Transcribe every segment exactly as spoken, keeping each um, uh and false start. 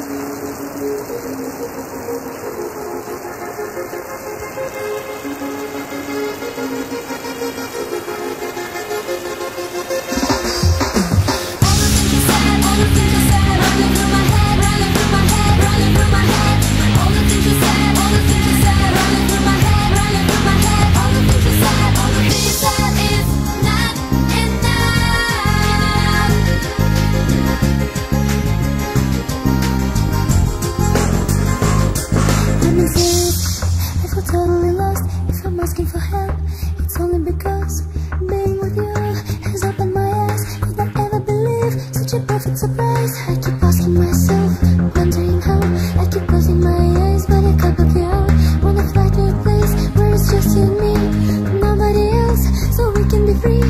Totally lost. If I'm asking for help, it's only because being with you has opened my eyes. Could I ever believe such a perfect surprise? I keep asking myself, wondering how. I keep closing my eyes, but I can't look you out. Wanna fly to a place where it's just you and me, nobody else, so we can be free.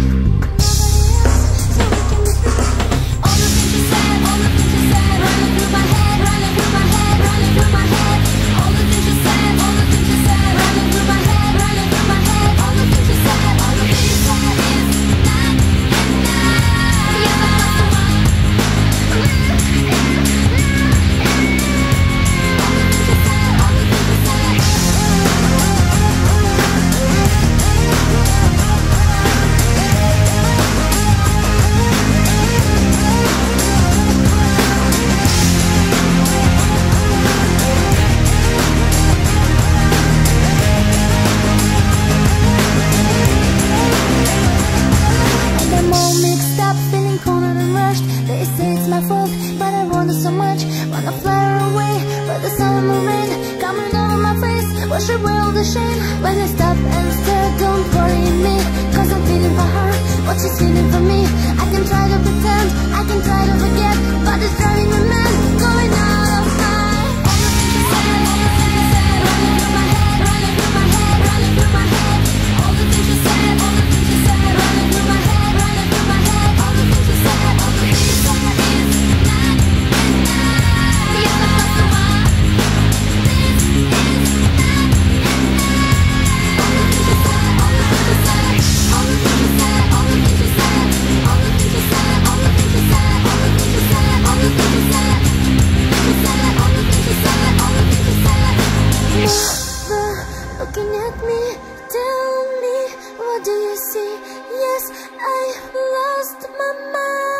They say it's my fault, but I want it so much. Wanna fly away, but the sun and rain coming over my face, wash away all the shame. When I stop and stare, don't worry me, cause I'm feeling for her what she's feeling for me. I can try to pretend, I can try to forget, but it's driving me mad, going out of mind. All the things you said, all the things you said, running through my head, running through my head, running through my head. All the things you said, all the things you said, running through my head, running through my head. All the things you said, all the things you said. Looking at me, tell me, what do you see? Yes, I lost my mind.